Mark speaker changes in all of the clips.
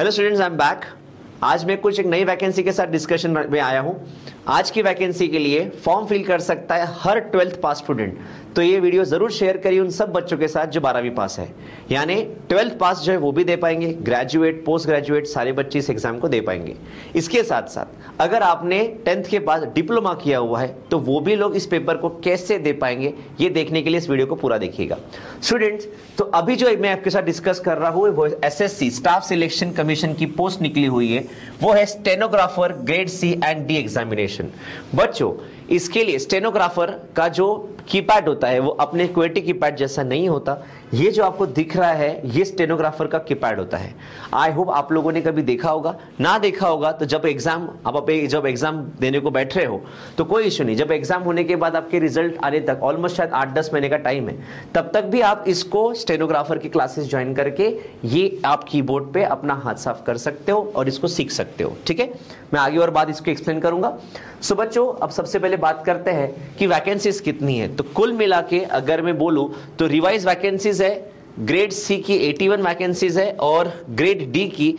Speaker 1: Hello students, I am back. आज मैं कुछ एक नई वैकेंसी के साथ डिस्कशन में आया हूं। आज की वैकेंसी के लिए फॉर्म फिल कर सकता है हर 12th पास स्टूडेंट। तो ये वीडियो जरूर शेयर करिए उन सब बच्चों के साथ जो 12वीं पास है, यानी 12th पास जो है वो भी दे पाएंगे, ग्रेजुएट पोस्ट ग्रेजुएट सारे बच्चे इस एग्जाम को दे पाएंगे। इसके साथ साथ अगर आपने 10th के बाद डिप्लोमा किया हुआ है तो वो भी लोग इस पेपर को कैसे दे पाएंगे, ये देखने के लिए इस वीडियो को पूरा देखिएगा स्टूडेंट्स। तो अभी जो मैं आपके साथ डिस्कस कर रहा हूं वो एसएससी स्टाफ सिलेक्शन कमीशन की पोस्ट निकली हुई है, वो है stenographer grade C and D examination. बच्चों, इसके लिए स्टेनोग्राफर का जो कीपैड होता है वो अपने क्वेटी कीपैड जैसा नहीं होता। ये जो आपको दिख रहा है ये स्टेनोग्राफर का कीपैड होता है। आई होप आप लोगों ने कभी देखा होगा, ना देखा होगा तो जब एग्जाम जब एग्जाम देने को बैठ रहे हो तो कोई इश्यू नहीं। जब एग्जाम होने के बाद आपके रिजल्ट आने तक ऑलमोस्ट शायद 8-10 महीने का टाइम है, तब तक भी आप इसको स्टेनोग्राफर की क्लासेस ज्वाइन करके ये आप कीबोर्ड पे अपना हाथ साफ कर सकते हो और इसको सीख सकते हो। ठीक है, मैं आगे और बात इसको एक्सप्लेन करूंगा। सो बच्चों, अब सबसे पहले बात करते हैं कि वैकेंसीज कितनी है। तो कुल मिला के अगर मैं बोलूं तो रिवाइज वैकेंसीज है ग्रेड सी की 81 वैकेंसीज है और ग्रेड डी की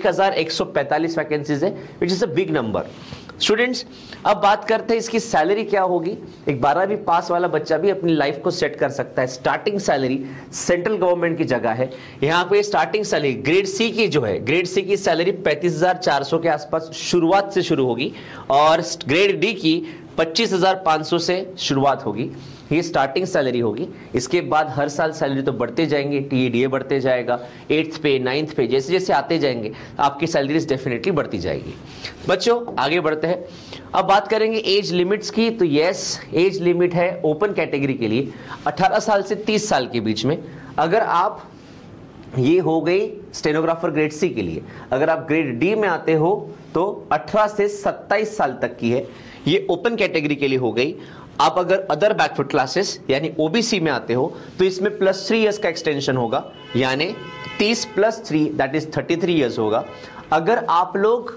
Speaker 1: 1145 वैकेंसीज है, which is a big number students. अब बात करते हैं इसकी सैलरी क्या होगी। एक 12वीं पास वाला बच्चा भी अपनी लाइफ को सेट कर सकता है। स्टार्टिंग सैलरी सेंट्रल गवर्नमेंट की जगह है। यहाँ पे स्टार्टिंग सैलरी ग्रेड सी की जो है, ग्रेड सी की सैलरी 35,400 के आसपास शुरुआत से शुरू होगी और ग्रेड डी की 25,500 से शुरुआत होगी। ये स्टार्टिंग सैलरी होगी। इसके बाद हर साल सैलरी तो बढ़ते जाएंगे, टीएडीए बढ़ते जाएगा, 8th पे 9th पे जैसे जैसे आते जाएंगे आपकी सैलरीज डेफिनेटली बढ़ती जाएगी। बच्चों, आगे बढ़ते हैं। अब बात करेंगे एज लिमिट्स की। तो यस, एज लिमिट है ओपन कैटेगरी के लिए 18 साल से 30 साल के बीच में। अगर आप, ये हो गई स्टेनोग्राफर ग्रेड सी के लिए। अगर आप ग्रेड डी में आते हो तो 18 से 27 साल तक की है, ये ओपन कैटेगरी के लिए हो गई। आप अगर अदर बैकवर्ड क्लासेस यानी ओबीसी में आते हो तो इसमें +3 इयर्स का एक्सटेंशन होगा, यानी 30 + 3 दैट इज 33 इयर्स होगा। अगर आप लोग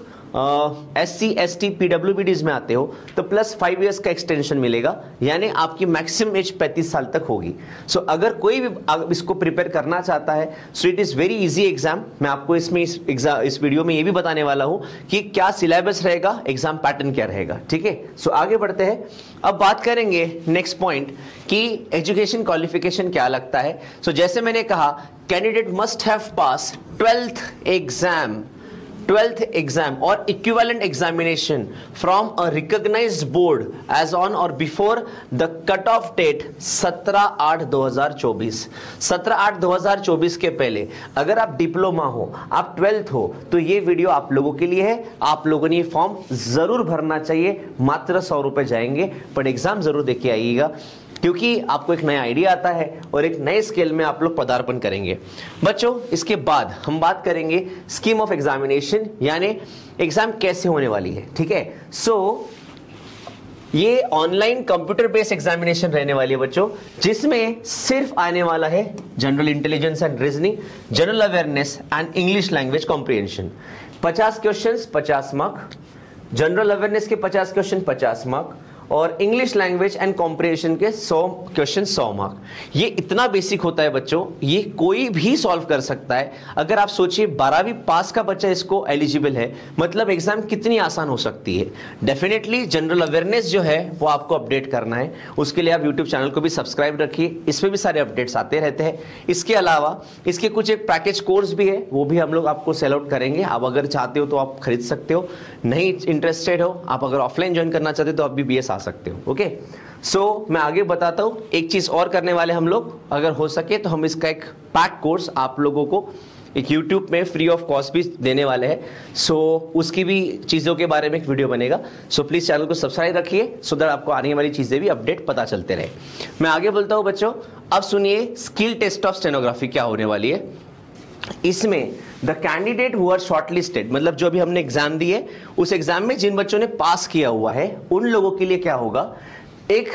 Speaker 1: SC ST PWBDs में आते हो तो +5 इयर्स का एक्सटेंशन मिलेगा, यानी आपकी मैक्सिमम एज 35 साल तक होगी। सो अगर कोई भी इसको प्रिपेयर करना चाहता है so it is very easy exam. मैं आपको इसमें इस वीडियो में ये भी बताने वाला हूं कि क्या सिलेबस रहेगा, एग्जाम पैटर्न क्या रहेगा। ठीक है, सो आगे बढ़ते हैं। अब बात करेंगे नेक्स्ट पॉइंट कि एजुकेशन क्वालिफिकेशन क्या लगता है। सो जैसे मैंने कहा, candidate must have pass 12th exam or equivalent examination from a recognized board as on or before the cut-off date 17/8/2024। 17/8/2024 के पहले अगर आप डिप्लोमा हो, आप 12th हो, तो ये वीडियो आप लोगों के लिए है। आप लोगों ने ये फॉर्म जरूर भरना चाहिए। मात्र 100 रुपए जाएंगे, पर एग्जाम जरूर देके आइएगा, क्योंकि आपको एक नया आइडिया आता है और एक नए स्केल में आप लोग पदार्पण करेंगे। बच्चों, इसके बाद हम बात करेंगे स्कीम ऑफ एग्जामिनेशन, यानी एग्जाम कैसे होने वाली है। ठीक है, सो ये ऑनलाइन कंप्यूटर बेस्ड एग्जामिनेशन रहने वाली है बच्चों, जिसमें सिर्फ आने वाला है general intelligence and reasoning, general awareness and English language comprehension. 50 questions 50 mark, general awareness के 50 क्वेश्चन 50 मार्क और इंग्लिश लैंग्वेज एंड कॉम्प्रिहेंशन के 100 क्वेश्चन 100 मार्क। ये इतना बेसिक होता है बच्चों, ये कोई भी सॉल्व कर सकता है। अगर आप सोचिए 12वीं पास का बच्चा इसको एलिजिबल है, मतलब एग्जाम कितनी आसान हो सकती है। डेफिनेटली जनरल अवेयरनेस जो है वो आपको अपडेट करना है, उसके लिए आप यूट्यूब चैनल को भी सब्सक्राइब रखिए, इसमें भी सारे अपडेट्स आते रहते हैं। इसके अलावा इसके कुछ एक पैकेज कोर्स भी है, वो भी हम लोग आपको सेल आउट करेंगे। आप अगर चाहते हो तो आप खरीद सकते हो, नहीं इंटरेस्टेड हो, आप अगर ऑफलाइन ज्वाइन करना चाहते हो तो आप भी BS आ सकते हो। ओके, सो मैं आगे बताता हूं। एक चीज और करने वाले हम लोग, अगर हो सके तो हम इसका एक पैक कोर्स आप लोगों को एक YouTube में फ्री ऑफ कॉस्ट भी देने वाले हैं। सो उसकी भी चीजों के बारे में एक वीडियो बनेगा। सो प्लीज चैनल को सब्सक्राइब रखिए, सो दैट आपको आने वाली चीजें भी अपडेट पता चलते रहे। मैं आगे बोलता हूं बच्चों। अब सुनिए स्किल टेस्ट ऑफ स्टेनोग्राफी क्या होने वाली है। इसमें the candidate who are shortlisted, मतलब जो भी हमने एग्जाम दिए उस एग्जाम में जिन बच्चों ने पास किया हुआ है उन लोगों के लिए क्या होगा, एक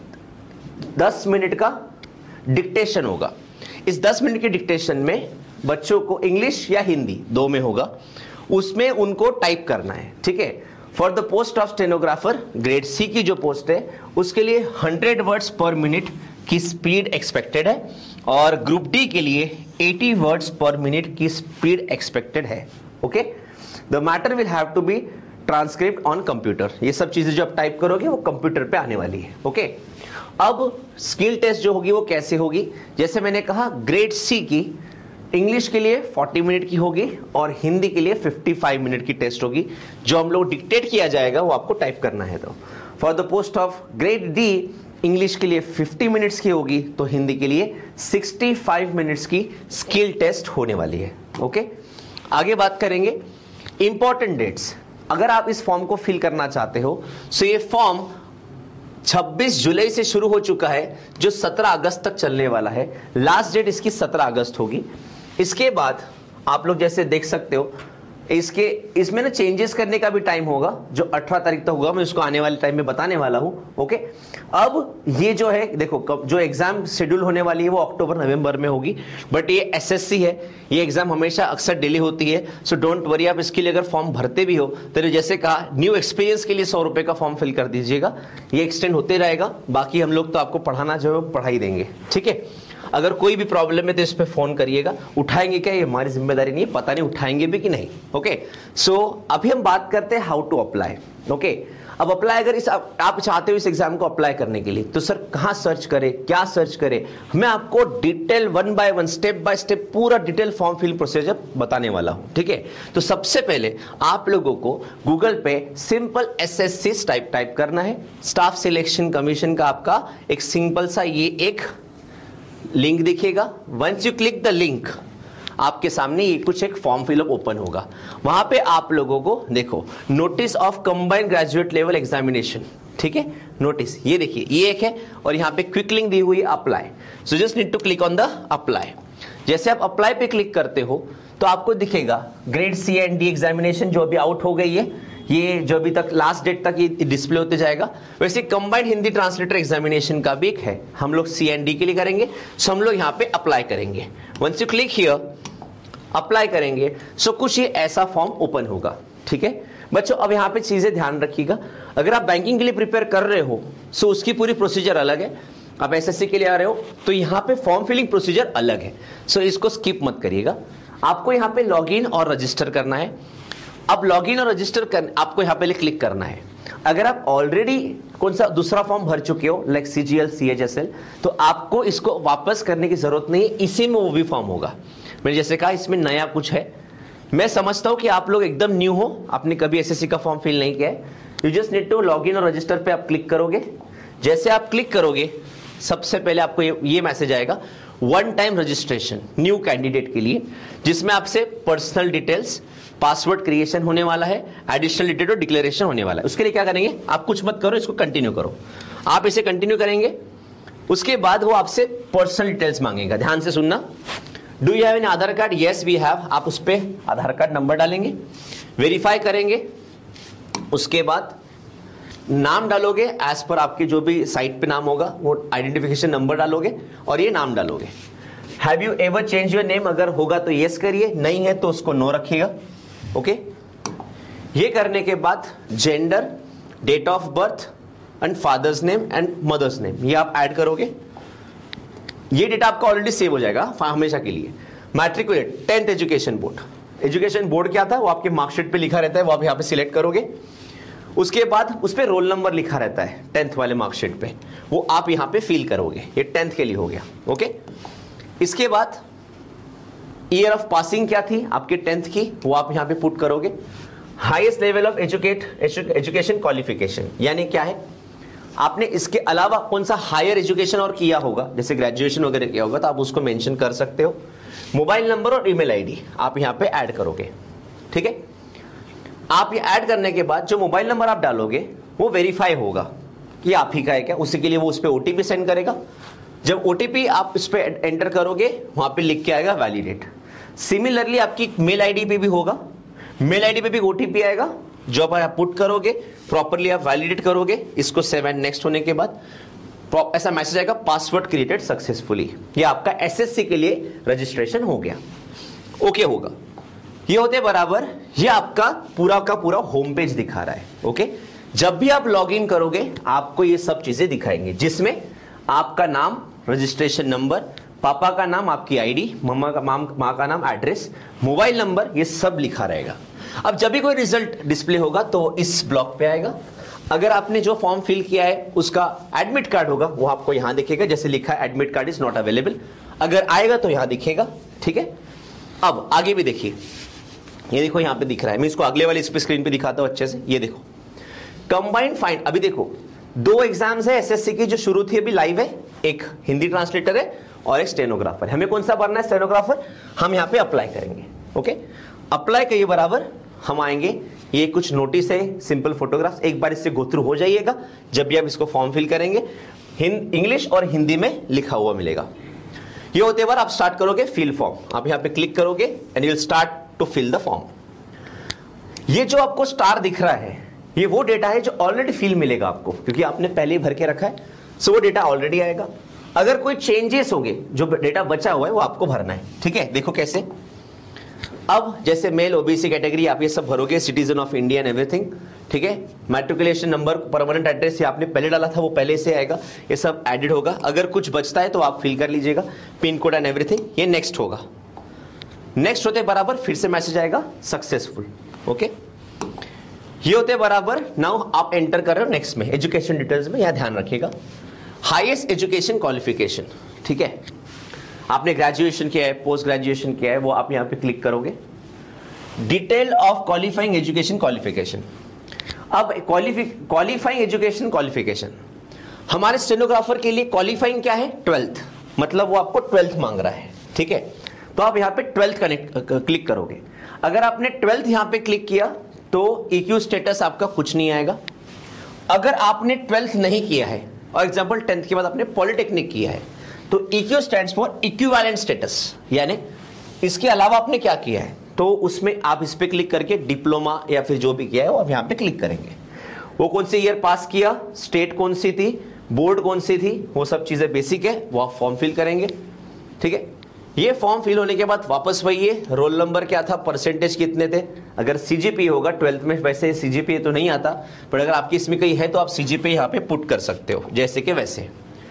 Speaker 1: 10 मिनट का डिक्टेशन होगा। इस 10 मिनट के डिक्टेशन में बच्चों को इंग्लिश या हिंदी दो में होगा, उसमें उनको टाइप करना है। ठीक है, for the post of stenographer grade C की जो पोस्ट है उसके लिए 100 वर्ड्स पर मिनट की स्पीड एक्सपेक्टेड है और ग्रुप डी के लिए 80 वर्ड्स पर मिनट की स्पीड एक्सपेक्टेड है। Okay, the matter will have to be transcript on computer. ये सब चीजें जो आप टाइप करोगे वो कंप्यूटर पे आने वाली है। ओके, अब स्किल टेस्ट जो होगी वो कैसे होगी, जैसे मैंने कहा ग्रेड सी की इंग्लिश के लिए 40 मिनट की होगी और हिंदी के लिए 55 मिनट की टेस्ट होगी, जो हम लोग डिक्टेट किया जाएगा वो आपको टाइप करना है। तो for the post of grade D English के लिए 50 मिनट्स की होगी, तो हिंदी के लिए 65 मिनट्स की स्किल टेस्ट होने वाली है। ओके, आगे बात करेंगे इंपॉर्टेंट डेट्स। अगर आप इस फॉर्म को फिल करना चाहते हो तो ये फॉर्म 26 जुलाई से शुरू हो चुका है, जो 17 अगस्त तक चलने वाला है। लास्ट डेट इसकी 17 अगस्त होगी। इसके बाद आप लोग जैसे देख सकते हो इसमें ना चेंजेस करने का भी टाइम होगा, जो 18 तारीख तक होगा, मैं उसको आने वाले टाइम में बताने वाला हूं। ओके, अब ये जो है देखो, जो एग्जाम शेड्यूल होने वाली है वो अक्टूबर नवंबर में होगी, बट ये एसएससी है, ये एग्जाम हमेशा अक्सर डिले होती है, सो डोंट वरी। आप इसके लिए अगर फॉर्म भरते भी हो तो जैसे कहा न्यू एक्सपीरियंस के लिए 100 रुपए का फॉर्म फिल कर दीजिएगा, ये एक्सटेंड होते रहेगा। बाकी हम लोग तो आपको पढ़ाना जो है पढ़ा ही देंगे, ठीक है। अगर कोई भी प्रॉब्लम है तो इस पे फोन करिएगा, उठाएंगे क्या ये हमारी जिम्मेदारी नहीं है, पता नहीं उठाएंगे भी कि नहीं। ओके, सो अभी हम बात करते हैं हाउ टू अप्लाई। ओके, अब अप्लाई अगर आप चाहते हो इस एग्जाम को अप्लाई करने के लिए, तो सर कहां सर्च करें, क्या सर्च करें, मैं आपको detail 1 by 1 step by step पूरा डिटेल फॉर्म फिल प्रोसीजर बताने वाला हूं, ठीक है। तो सबसे पहले आप लोगों को गूगल पे सिंपल एसएससी टाइप करना है। स्टाफ सिलेक्शन कमीशन का आपका एक सिंपल सा ये एक लिंक दिखेगा। Once you click the link, आपके सामने ये कुछ एक फॉर्म फिलअप ओपन होगा। वहां पे आप लोगों को देखो notice of combined graduate level examination, ठीक है, नोटिस ये देखिए, ये एक है और यहाँ पे क्विक लिंक दी हुई है apply. So just need to click on the apply. जैसे आप अप्लाई पे क्लिक करते हो तो आपको दिखेगा grade C and D examination जो अभी आउट हो गई है, ये जो अभी तक लास्ट डेट तक ये डिस्प्ले होते जाएगा। वैसे कंबाइंड हिंदी ट्रांसलेटर एग्जामिनेशन का भी एक है, हम लोग सी एंड डी के लिए करेंगे, सो हम लोग यहाँ पे अप्लाई करेंगे। Once you click here apply करेंगे, सो कुछ ये ऐसा फॉर्म ओपन होगा, ठीक है बच्चों। अब यहाँ पे चीजें ध्यान रखिएगा, अगर आप बैंकिंग के लिए प्रिपेयर कर रहे हो सो उसकी पूरी प्रोसीजर अलग है, आप एसएससी के लिए आ रहे हो तो यहाँ पे फॉर्म फिलिंग प्रोसीजर अलग है, सो इसको स्किप मत करिएगा। आपको यहाँ पे लॉगिन और रजिस्टर करना है। अब लॉगिन और रजिस्टर आपको यहाँ पे क्लिक करना है। अगर आप ऑलरेडी कौन सा दूसरा फॉर्म भर चुके हो लाइक सीजीएल सीएचएसएल, तो आपको इसको वापस करने की जरूरत नहीं है, इसी में वो भी फॉर्म होगा। मैंने जैसे कहा इसमें नया कुछ है, मैं समझता हूं कि आप लोग एकदम न्यू हो, आपने कभी एसएससी का फॉर्म फिल नहीं किया है, you just need to login और रजिस्टर पे आप क्लिक करोगे। जैसे आप क्लिक करोगे सबसे पहले आपको ये मैसेज आएगा, 1 टाइम रजिस्ट्रेशन न्यू कैंडिडेट के लिए, जिसमें आपसे पर्सनल डिटेल्स, पासवर्ड क्रिएशन होने वाला है, एडिशनल डिटेल और डिक्लेरेशन होने वाला है। उसके लिए क्या करेंगे, आप कुछ मत करो, इसको कंटिन्यू करो। आप इसे कंटिन्यू करेंगे, उसके बाद वो आपसे पर्सनल डिटेल्स मांगेगा। ध्यान से सुनना, do you have an Aadhaar card, yes we have, आप उस पर आधार कार्ड नंबर डालेंगे, वेरीफाई करेंगे, उसके बाद नाम डालोगे एज पर आपके जो भी साइट पे नाम होगा, वो आइडेंटिफिकेशन नंबर डालोगे और ये नाम डालोगे। Have you ever change your name, अगर होगा तो यस करिए, नहीं है तो उसको नो रखिएगा। ओके, ये करने के बाद gender, date of birth and father's name and mother's name ये आप ऐड करोगे। ये डेटा आपका ऑलरेडी सेव हो जाएगा हमेशा के लिए। Matriculate 10th education board, education board क्या था वो आपके मार्कशीट पे लिखा रहता है, वो आप यहाँ पे सिलेक्ट करोगे। उसके बाद उस पे रोल नंबर लिखा रहता है 10th वाले मार्कशीट पे, वो आप यहाँ पे फिल करोगे। ये 10th के लिए हो गया। ओके, इसके बाद ईयर ऑफ पासिंग क्या थी आपके 10th की, वो आप यहाँ पे पुट करोगे। Highest level of education qualification यानी क्या है, आपने इसके अलावा कौन सा हायर एजुकेशन और किया होगा, जैसे ग्रेजुएशन वगैरह किया होगा तो आप उसको मेंशन कर सकते हो। मोबाइल नंबर और ईमेल आईडी आप यहाँ पे ऐड करोगे, ठीक है। आप ये ऐड करने के बाद जो मोबाइल नंबर आप डालोगे वो वेरीफाई होगा कि आप ही का है क्या, उसी के लिए वो उस पर ओटीपी सेंड करेगा। जब ओटीपी आप इस पे एंटर करोगे वहां पे लिख के आएगा वैलिडेट। सिमिलरली आपकी मेल आईडी पे भी होगा, मेल आईडी पे भी ओटीपी आएगा, जो आप पुट करोगे प्रॉपरली आप वैलिडेट करोगे, इसको सेव एंड नेक्स्ट होने के बाद ऐसा मैसेज आएगा, पासवर्ड क्रिएटेड सक्सेसफुली। ये आपका एसएससी के लिए रजिस्ट्रेशन हो गया, ओके होगा। ये होते बराबर ये आपका पूरा का पूरा होम पेज दिखा रहा है। ओके, जब भी आप लॉग इन करोगे आपको ये सब चीजें दिखाएंगे, जिसमें आपका नाम, रजिस्ट्रेशन नंबर, पापा का नाम, आपकी आईडी, माँ का नाम, एड्रेस, मोबाइल नंबर, ये सब लिखा रहेगा। अब जब भी कोई रिजल्ट डिस्प्ले होगा तो इस ब्लॉक पे आएगा। अगर आपने जो फॉर्म फिल किया है उसका एडमिट कार्ड होगा, वो आपको यहां दिखेगा, जैसे लिखा है admit card is not available, अगर आएगा तो यहां दिखेगा। ठीक है, अब आगे भी देखिए, ये देखो यहां पे दिख रहा है, मैं इसको अगले वाले इस पे स्क्रीन पे दिखाता हूं अच्छे से। ये देखो कंबाइंड फाइंड, अभी देखो 2 एग्जाम्स है एसएससी की जो शुरू थी, अभी लाइव है, एक हिंदी ट्रांसलेटर है और एक स्टेनोग्राफर। हमें कौन सा भरना है? स्टेनोग्राफर। हम यहां पे अप्लाई करेंगे। ओके, अप्लाई करिए बराबर, हम आएंगे, ये कुछ नोटिस है, सिंपल फोटोग्राफ्स, एक बार इससे गो थ्रू हो जाइएगा जब भी आप इसको फॉर्म फिल करेंगे। इंग्लिश और हिंदी में लिखा हुआ मिलेगा। ये होते बार आप स्टार्ट करोगे फिल फॉर्म, आप यहां पे क्लिक करोगे and you will start to fill the form. ये जो आपको स्टार दिख रहा है, ये वो डेटा है जो ऑलरेडी फिल मिलेगा आपको, क्योंकि आपने पहले ही भर के रखा है, सो वो डेटा ऑलरेडी आएगा। अगर कोई चेंजेस होंगे, जो डेटा बचा हुआ है वो आपको भरना है। ठीक है, देखो कैसे। अब जैसे मेल, ओबीसी कैटेगरी, आप ये सब भरोगे, citizen of India and everything. ठीक है, मैट्रिकुलेशन नंबर, परमानेंट एड्रेस ये आपने पहले डाला था वो पहले से आएगा, ये सब एडिड होगा। अगर कुछ बचता है तो आप फिल कर लीजिएगा, पिन कोड एंड एवरीथिंग। ये नेक्स्ट होगा, नेक्स्ट होते बराबर फिर से मैसेज आएगा सक्सेसफुल। ओके, ये होते बराबर नाउ आप एंटर कर रहे हो नेक्स्ट में, एजुकेशन डिटेल्स में, यहां ध्यान रखिएगा हाईएस्ट एजुकेशन क्वालिफिकेशन। ठीक है, आपने ग्रेजुएशन किया है, पोस्ट ग्रेजुएशन किया है, वो आप यहां पे क्लिक करोगे। Detail of qualifying education qualification. अब क्वालिफाइंग एजुकेशन क्वालिफिकेशन, हमारे स्टेनोग्राफर के लिए क्वालिफाइंग क्या है? 12th, मतलब वो आपको 12th मांग रहा है। ठीक है, तो आप यहां पे 12th क्लिक करोगे। अगर आपने 12th यहां पे क्लिक किया तो EQ स्टेटस आपका कुछ नहीं आएगा। अगर आपने 12th नहीं किया है और एग्जाम्पल 10th के बाद आपने पॉलिटेक्निक किया है तो EQ stands for equivalent status, यानी इसके अलावा आपने क्या किया है तो उसमें आप इस पे क्लिक करके डिप्लोमा या फिर जो भी किया है वो आप यहां पे क्लिक करेंगे। वो कौन सी ईयर पास किया, स्टेट कौन सी थी, बोर्ड कौन सी थी, वो सब चीजें बेसिक है, वो आप फॉर्म फिल करेंगे। ठीक है, ये फॉर्म फिल होने के बाद वापस वही है, रोल नंबर क्या था, परसेंटेज कितने थे, अगर CGPA होगा 12th में, वैसे CGPA तो नहीं आता, पर अगर आपकी इसमें कहीं है तो आप CGPA यहां पे पुट कर सकते हो, जैसे कि वैसे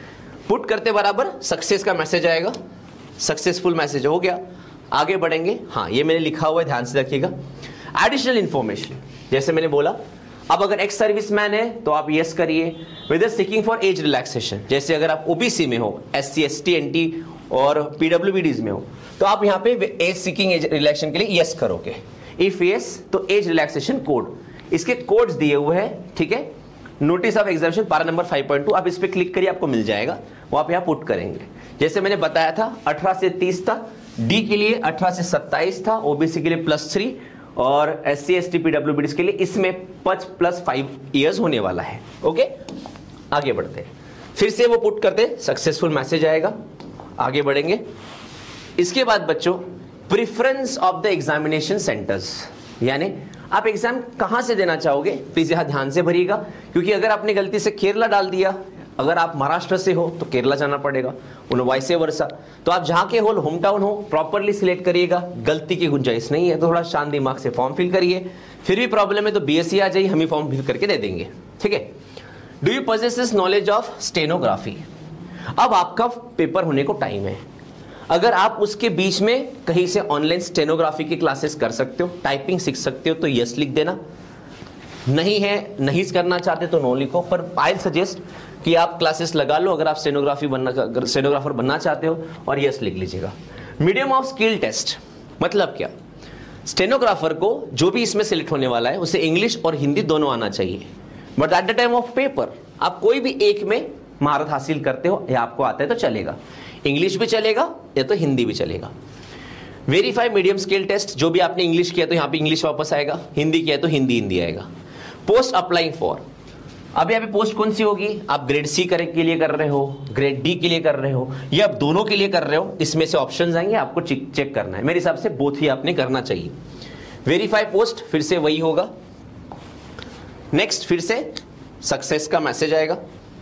Speaker 1: पुट करते बराबर सक्सेस का मैसेज आएगा, सक्सेसफुल मैसेज हो गया। आगे बढ़ेंगे, हाँ ये मैंने लिखा हुआ है, ध्यान से रखिएगा। एडिशनल इंफॉर्मेशन, जैसे मैंने बोला, अब अगर एक्स सर्विसमैन है तो आप यस करिए। With seeking for age relaxation, जैसे अगर आप OBC में हो, SC ST NT और PWBDs में हो तो आप यहां पे एज सीकिंग एज रिलैक्सेशन के लिए यस करोगे। इफ यस तो एज रिलैक्सेशन कोड, इसके कोड्स दिए हुए हैं। ठीक है, notice of examination para number 5.2, आप इस पे क्लिक करिए, आपको मिल जाएगा, वो आप यहां पुट करेंगे। जैसे मैंने बताया था 18 से 30 था, डी के लिए 18 से 27 था, OBC के लिए +3 और SC ST PWBDs के लिए इसमें +5 ईयर्स होने वाला है। ओके, आगे बढ़ते हैं, फिर से वो पुट करते, सक्सेसफुल मैसेज आएगा। आगे बढ़ेंगे, इसके बाद बच्चों preference of the examination centres, यानी आप एग्जाम कहां से देना चाहोगे, प्लीज यहां ध्यान से भरिएगा, क्योंकि अगर आपने गलती से केरला डाल दिया, अगर आप महाराष्ट्र से हो तो केरला जाना पड़ेगा, वाइसे वर्सा। तो आप जहां के हो, होम टाउन हो, प्रॉपरली सिलेक्ट करिएगा, गलती की गुंजाइश नहीं है, तो थोड़ा शांत दिमाग से फॉर्म फिल करिए। फिर भी प्रॉब्लम है तो BSc आ जाइए, हम ही फॉर्म फिल करके दे देंगे। ठीक है, do you possess this knowledge of stenography. अब आपका पेपर होने को टाइम है, अगर आप उसके बीच में कहीं से ऑनलाइन स्टेनोग्राफी की क्लासेस कर सकते हो, टाइपिंग सीख सकते हो तो यस लिख देना, नहीं है, नहीं करना चाहते तो नो लिखो, पर आई सजेस्ट कि आप क्लासेस लगा लो अगर आप स्टेनोग्राफर बनना चाहते हो, और यस लिख लीजिएगा। मीडियम ऑफ स्किल टेस्ट मतलब क्या, स्टेनोग्राफर को जो भी इसमें सिलेक्ट होने वाला है उसे इंग्लिश और हिंदी दोनों आना चाहिए, but at the time of paper आप कोई भी एक में महारत हासिल करते हो या आपको आता है तो चलेगा, इंग्लिश भी चलेगा या तो हिंदी भी चलेगा। वेरीफाई मीडियम स्किल टेस्ट, जो भी आपने इंग्लिश किया तो यहां पे इंग्लिश वापस आएगा, हिंदी किया तो हिंदी आएगा। पोस्ट अप्लाइंग फॉर, अब यहाँ पे पोस्ट कौन सी होगी, आप ग्रेड C के लिए कर रहे हो, ग्रेड D के लिए कर रहे हो, या आप दोनों के लिए कर रहे हो, इसमें से ऑप्शंस आएंगे, आपको चेक करना है। मेरे हिसाब से बोथ ही आपने करना चाहिए। वेरीफाई पोस्ट फिर से वही होगा। नेक्स्ट फिर से सक्सेस का मैसेज आएगा।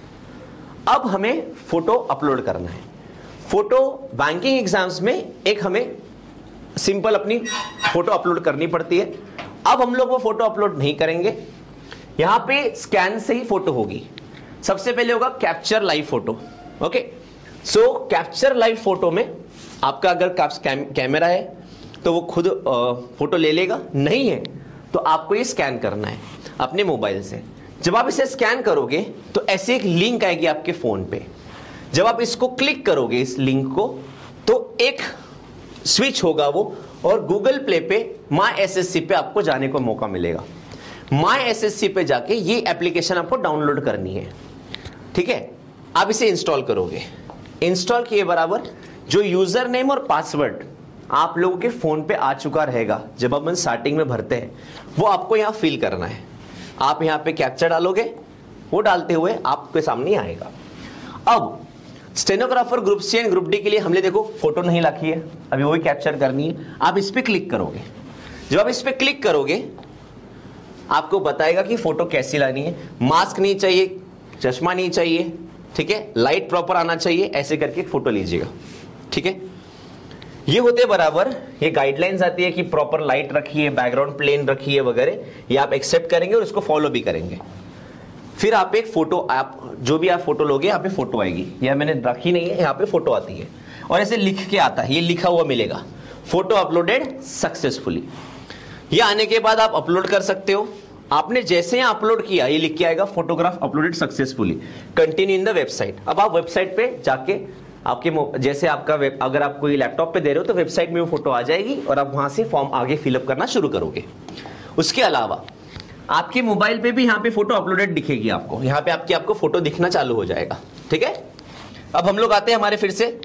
Speaker 1: अब हमें फोटो अपलोड करना है। फोटो बैंकिंग एग्जाम्स में एक हमें सिंपल अपनी फोटो अपलोड करनी पड़ती है। अब हम लोग वो फोटो अपलोड नहीं करेंगे, यहां पे स्कैन से ही फोटो होगी। सबसे पहले होगा capture live photo. Okay, so capture live photo में आपका अगर कैमरा है तो वो खुद फोटो ले लेगा, नहीं है तो आपको ये स्कैन करना है अपने मोबाइल से। जब आप इसे स्कैन करोगे तो ऐसी एक लिंक आएगी आपके फोन पे। जब आप इसको क्लिक करोगे इस लिंक को तो एक स्विच होगा वो, और गूगल प्ले पे माई एसएससी पे आपको जाने को मौका मिलेगा। माई एसएससी पे जाके ये एप्लीकेशन आपको डाउनलोड करनी है, ठीक है। आप इसे इंस्टॉल करोगे, इंस्टॉल किए बराबर जो यूजर नेम और पासवर्ड आप लोगों के फोन पे आ चुका रहेगा जब अपन स्टार्टिंग में भरते हैं, वो आपको यहां फिल करना है। आप यहां पे कैप्चर डालोगे, वो डालते हुए आपके सामने आएगा। अब stenographer group C and group D के लिए हमने देखो फोटो नहीं रखी है, अभी वही कैप्चर करनी है। आप इस पे क्लिक करोगे, जब आप इस पे क्लिक करोगे आपको बताएगा कि फोटो कैसी लानी है। मास्क नहीं चाहिए, चश्मा नहीं चाहिए, ठीक है, लाइट प्रॉपर आना चाहिए, ऐसे करके एक फोटो लीजिएगा, ठीक है। ये होते बराबर ये गाइडलाइंस आती है कि प्रॉपर लाइट रखिए, बैकग्राउंड प्लेन रखिए वगैरह, ये आप एक्सेप्ट करेंगे और इसको फॉलो भी करेंगे। फिर आप एक फोटो, आप जो भी आप फोटो लोगे यहाँ पे फोटो आएगी, यह मैंने रखी नहीं है, यहाँ पे फोटो आती है और ऐसे लिख के आता है, ये लिखा हुआ मिलेगा फोटो अपलोडेड सक्सेसफुली। ये आने के बाद आप अपलोड कर सकते हो। आपने जैसे यहाँ अपलोड किया ये लिख के आएगा photograph uploaded successfully, continue in the website. अब आप वेबसाइट पे जाके आपके जैसे आपका अगर आप कोई लैपटॉप पे दे रहे हो तो वेबसाइट में वो फोटो आ जाएगी और आप वहां से फॉर्म आगे फिलअप करना शुरू करोगे। उसके अलावा आपके मोबाइल पे भी यहाँ पे फोटो अपलोडेड दिखेगी आपको, यहाँ पे आपको फोटो दिखना चालू हो जाएगा, ठीक है। अब हम लोग आते हैं हमारे फिर से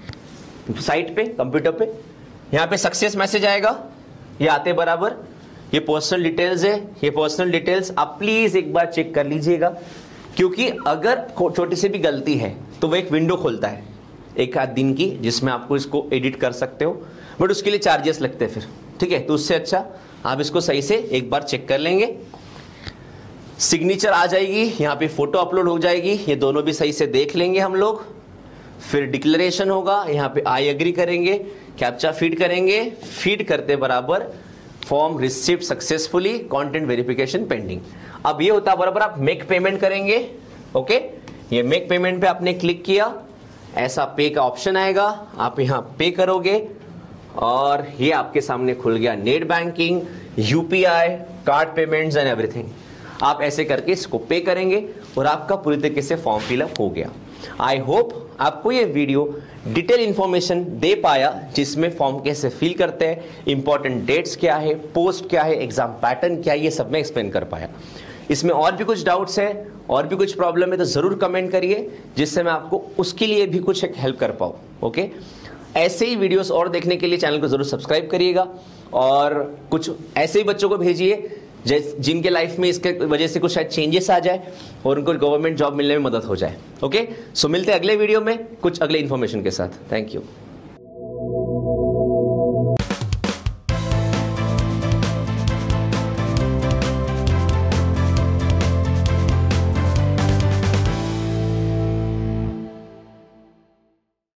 Speaker 1: साइट पे, कंप्यूटर पे, यहाँ पे सक्सेस मैसेज आएगा। ये आते बराबर ये पर्सनल डिटेल्स है, ये पर्सनल डिटेल्स आप प्लीज एक बार चेक कर लीजिएगा, क्योंकि अगर छोटी सी भी गलती है तो वो एक विंडो खोलता है एक आध दिन की, जिसमें आपको इसको एडिट कर सकते हो, बट उसके लिए चार्जेस लगते हैं फिर, ठीक है। तो उससे अच्छा आप इसको सही से एक बार चेक कर लेंगे। सिग्नेचर आ जाएगी, यहाँ पे फोटो अपलोड हो जाएगी, ये दोनों भी सही से देख लेंगे हम लोग। फिर डिक्लेरेशन होगा, यहाँ पे आई एग्री करेंगे, कैप्चा फीड करेंगे, फीड करते बराबर form received successfully, content verification pending. अब ये होता बराबर आप मेक पेमेंट करेंगे, ओके। ये मेक पेमेंट पे आपने क्लिक किया, ऐसा पे का ऑप्शन आएगा, आप यहाँ पे करोगे और ये आपके सामने खुल गया net banking, UPI, card payments and everything. आप ऐसे करके इसको पे करेंगे और आपका पूरी तरीके से फॉर्म फिलअप हो गया। आई होप आपको ये वीडियो डिटेल इंफॉर्मेशन दे पाया, जिसमें फॉर्म कैसे फिल करते हैं, इंपॉर्टेंट डेट्स क्या है, पोस्ट क्या है, एग्जाम पैटर्न क्या है, ये सब मैं एक्सप्लेन कर पाया। इसमें और भी कुछ डाउट्स है और भी कुछ प्रॉब्लम है तो जरूर कमेंट करिए, जिससे मैं आपको उसके लिए भी कुछ हेल्प कर पाऊँ, ओके। ऐसे ही वीडियोस और देखने के लिए चैनल को जरूर सब्सक्राइब करिएगा और कुछ ऐसे ही बच्चों को भेजिए जिनके लाइफ में इसके वजह से कुछ शायद चेंजेस आ जाए और उनको गवर्नमेंट जॉब मिलने में मदद हो जाए, ओके। सो मिलते हैं अगले वीडियो में कुछ अगले इन्फॉर्मेशन के साथ। Thank you.